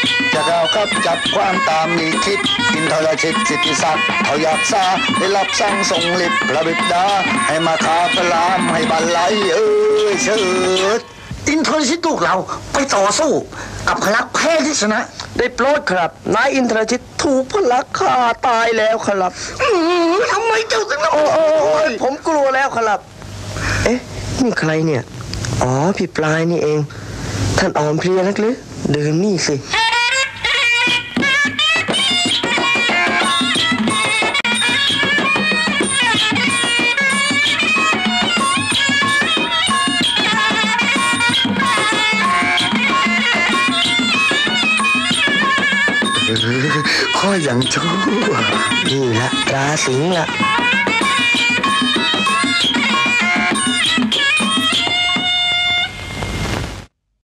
จะก้าวกับจับความตามมีคิดอินทรชิตสิทธิศักดิ์เขาอยากซาได้รับสั่งส่งฤทธิ์พระบิดาให้มาคาพระรามให้บรรลัยเชิดอินทรชิตลูกเราไปต่อสู้กับพลักแพ้ที่ชนะได้โปรดครับนายอินทรชิตถูกพลักฆ่าตายแล้วครับทำไมเจ้าถึงโอ้ผมกลัวแล้วครับเอ๊ะนี่ใครเนี่ยอ๋อพี่ปลายนี่เองท่านอ่อนเพลียนักหรือดื่มนี่สิข้ออย่างชั่วนี่ละตราสิงห์ละ